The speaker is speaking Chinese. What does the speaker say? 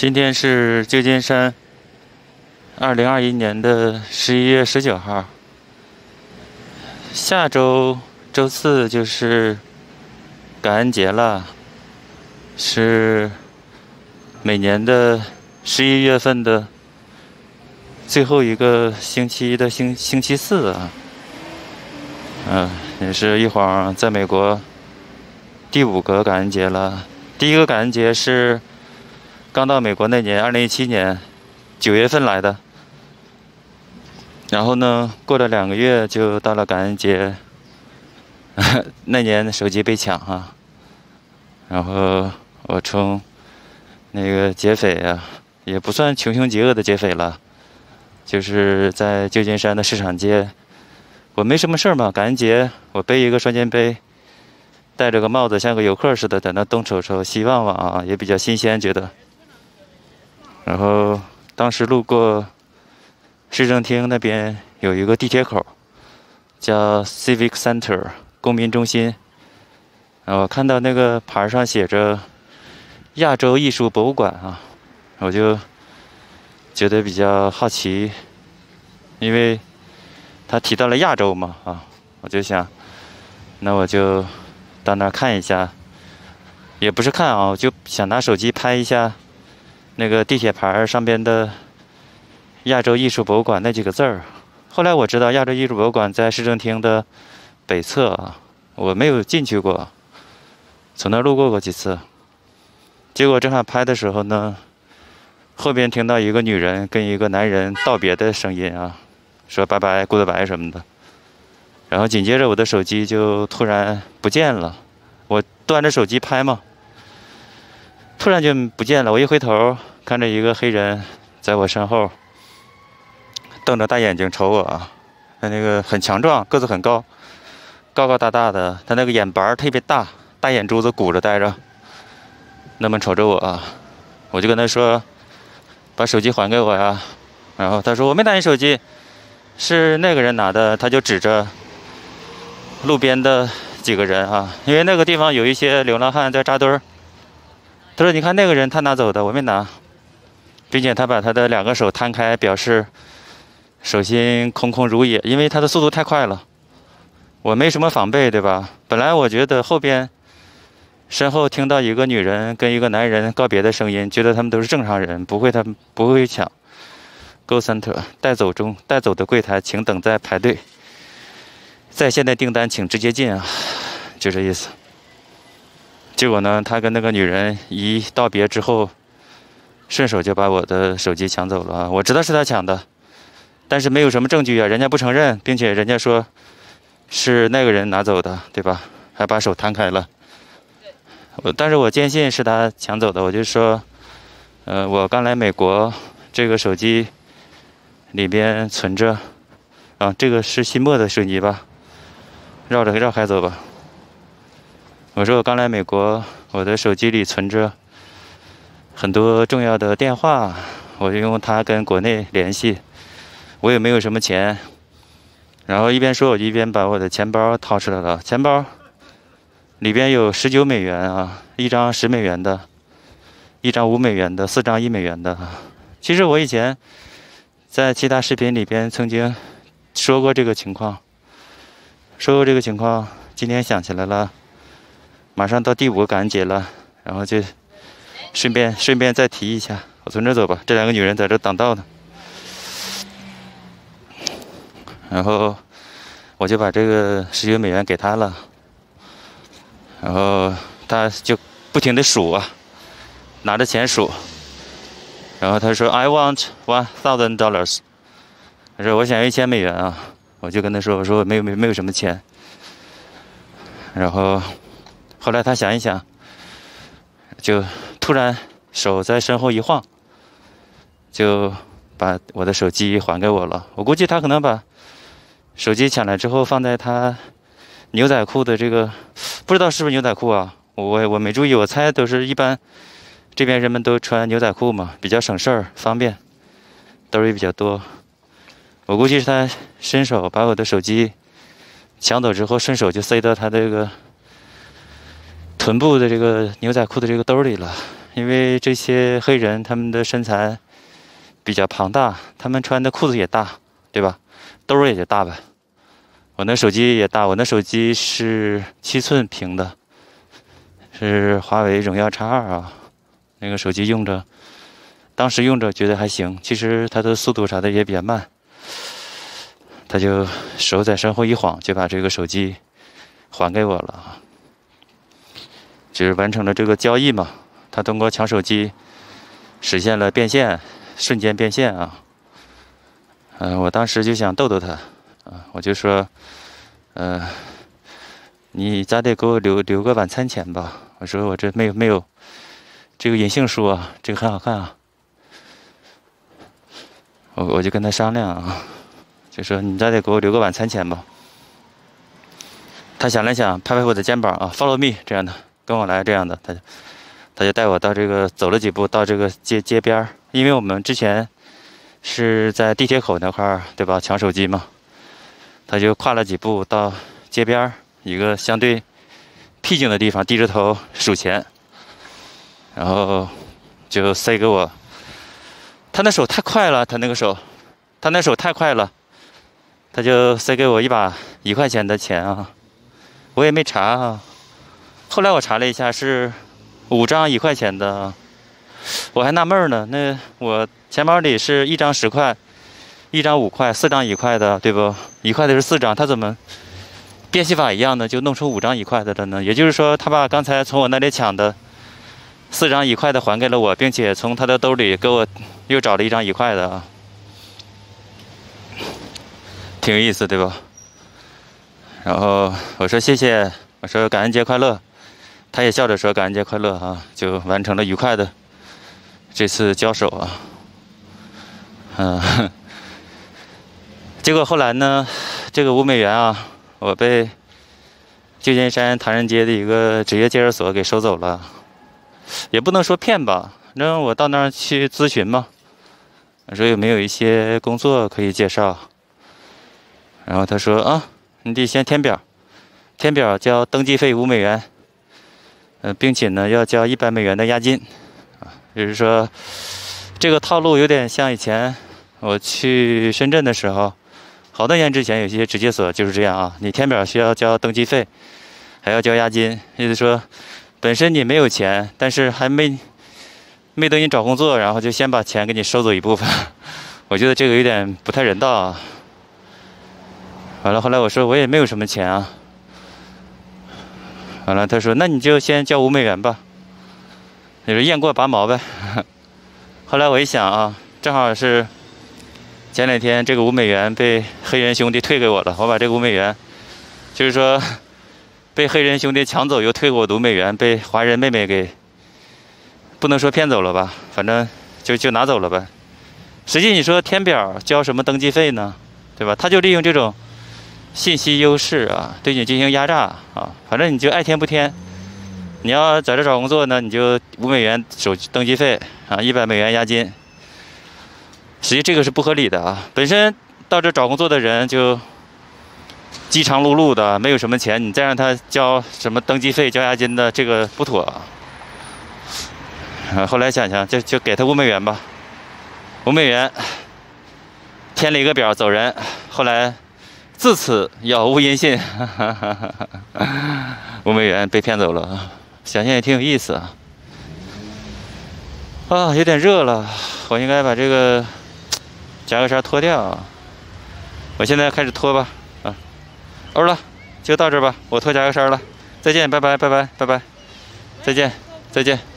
今天是旧金山2021年的11月19号。下周周四就是感恩节了，是每年的11月份的最后一个星期的星期四啊。也是一晃在美国第5个感恩节了。第一个感恩节是刚到美国那年，2017年9月份来的。然后呢，过了2个月就到了感恩节。那年手机被抢啊，然后我从那个劫匪啊，也不算穷凶极恶的劫匪了，就是在旧金山的市场街。我没什么事儿嘛，感恩节我背一个双肩背，戴着个帽子，像个游客似的，在那东瞅瞅西望望啊，也比较新鲜觉得。然后当时路过市政厅那边有一个地铁口，叫 Civic Center 公民中心。然后看到那个牌上写着亚洲艺术博物馆啊，我就觉得比较好奇，因为他提到了亚洲嘛啊，我就想，那我就到那儿看一下，也不是看啊，我就想拿手机拍一下那个地铁牌上边的亚洲艺术博物馆那几个字儿。后来我知道亚洲艺术博物馆在市政厅的北侧啊，我没有进去过，从那儿路过几次。结果正好拍的时候呢，后边听到一个女人跟一个男人道别的声音啊，说拜拜 goodbye 什么的。然后紧接着我的手机就突然不见了，我端着手机拍嘛，突然就不见了。我一回头看着一个黑人在我身后瞪着大眼睛瞅我啊，他那个很强壮，个子很高，高高大大的，他那个眼白特别大，大眼珠子鼓着戴着，那么瞅着我啊，我就跟他说把手机还给我呀。然后他说我没拿你手机，是那个人拿的。他就指着路边的几个人啊，因为那个地方有一些流浪汉在扎堆儿。他说你看那个人他拿走的，我没拿，并且他把他的2个手摊开，表示手心空空如也，因为他的速度太快了，我没什么防备，对吧？本来我觉得后边身后听到一个女人跟一个男人告别的声音，觉得他们都是正常人，不会抢。Go Center 带走的柜台请等待排队，在线的订单请直接进啊，就这意思。结果呢，他跟那个女人一道别之后，顺手就把我的手机抢走了。我知道是他抢的，但是没有什么证据啊，人家不承认，并且人家说是那个人拿走的，对吧？还把手摊开了。但是我坚信是他抢走的，我就说，我刚来美国，这个手机里边存着，这个是新墨的水泥吧？绕开走吧。我说我刚来美国，我的手机里存着很多重要的电话，我就用它跟国内联系。我也没有什么钱。然后一边说，我就一边把我的钱包掏出来了。钱包里边有19美元啊，一张10美元的，一张5美元的，4张1美元的。其实我以前在其他视频里边曾经说过这个情况，今天想起来了，马上到第5个感恩节了，然后就顺便再提一下。我从这走吧，这2个女人在这挡道呢。然后我就把这个19美元给她了，然后她就不停地数啊，拿着钱数。然后他说 I want $1,000， 他说我想要1000美元啊。我就跟他说，我说没有什么钱。然后后来他想一想，就突然手在身后一晃，就把我的手机还给我了。我估计他可能把手机抢来之后放在他牛仔裤的这个，不知道是不是牛仔裤啊，我没注意，我猜都是一般这边人们都穿牛仔裤嘛，比较省事儿方便，兜也比较多。我估计是他伸手把我的手机抢走之后，顺手就塞到他这个臀部的这个牛仔裤的这个兜里了， 因为这些黑人他们的身材比较庞大，他们穿的裤子也大，对吧？兜儿也就大呗。我那手机也大，我那手机是7寸屏的，是华为荣耀 X2啊。那个手机用着，当时用着觉得还行，其实它的速度啥的也比较慢。他就手在身后一晃，就把这个手机还给我了，就是完成了这个交易嘛。他通过抢手机实现了变现，瞬间变现啊。我当时就想逗逗他，我就说，你咋得给我留个晚餐钱吧？我说我这没有这个银杏树啊，这个很好看啊。我就跟他商量啊，就说你咋得给我留个晚餐钱吧。他想了想，拍拍我的肩膀啊 ，follow me 这样的，跟我来这样的，他就带我到这个走了几步到这个街边儿，因为我们之前是在地铁口那块儿，对吧？抢手机嘛，他就跨了几步到街边儿一个相对僻静的地方，低着头数钱，然后就塞给我。他那手太快了，他那手太快了，他就塞给我一把1块钱的钱啊，我也没查啊。后来我查了一下，是5张1块钱的，我还纳闷呢。那我钱包里是1张10块，1张5块，4张1块的，对不？1块的是4张，他怎么变戏法一样的就弄出5张1块的了呢？也就是说，他把刚才从我那里抢的4张1块的还给了我，并且从他的兜里给我又找了1张1块的啊，挺有意思，对吧？然后我说谢谢，我说感恩节快乐，他也笑着说感恩节快乐啊，就完成了愉快的这次交手啊，结果后来呢，这个5美元啊，我被旧金山唐人街的一个职业介绍所给收走了，也不能说骗吧，那我到那儿去咨询嘛，我说有没有一些工作可以介绍，然后他说啊，你得先填表，填表交登记费5美元，并且呢要交100美元的押金，就是说这个套路有点像以前我去深圳的时候，好多年之前有些职业所就是这样啊，你填表需要交登记费，还要交押金，意思说本身你没有钱，但是还没等你找工作，然后就先把钱给你收走一部分，我觉得这个有点不太人道啊。完了，后来我说我也没有什么钱啊。完了，他说那你就先交5美元吧，就是雁过拔毛呗。后来我一想啊，正好是前2天这个5美元被黑人兄弟退给我了，我把这个5美元，就是说被黑人兄弟抢走又退给我的5美元，被华人妹妹给不能说骗走了吧，反正就拿走了呗。实际你说填表交什么登记费呢，对吧？他就利用这种信息优势啊，对你进行压榨啊，反正你就爱填不填。你要在这找工作呢，你就5美元登记费啊，100美元押金。实际这个是不合理的啊，本身到这找工作的人就饥肠辘辘的，没有什么钱，你再让他交什么登记费、交押金的，这个不妥啊。后来想想，就给他5美元吧，5美元，填了一个表走人。后来自此杳无音信，5美元被骗走了，想想也挺有意思啊。啊，有点热了，我应该把这个夹克衫脱掉。我现在开始脱吧，欧了，就到这吧，我脱夹克衫了，再见，拜拜，拜拜，拜拜，再见，再见。